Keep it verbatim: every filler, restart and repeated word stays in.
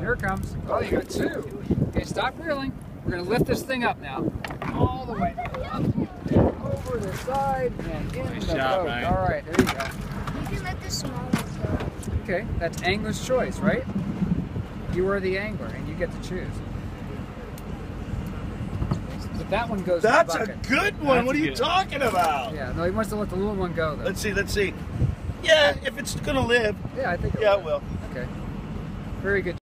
here it comes. Oh, you got two. Okay, stop reeling. We're going to lift this thing up now. All the way up, over the side, and in Nice the job, boat. Ryan. All right, there you go. You can let the small ones go. Okay, that's angler's choice, right? You are the angler, and you get to choose. But that one goes That's in a the bucket. good one. That's what are you good. talking about? Yeah, no, he wants to let the little one go, though. Let's see, let's see. Yeah, if it's gonna live. Yeah, I think it Yeah, will. it will. Okay. Very good.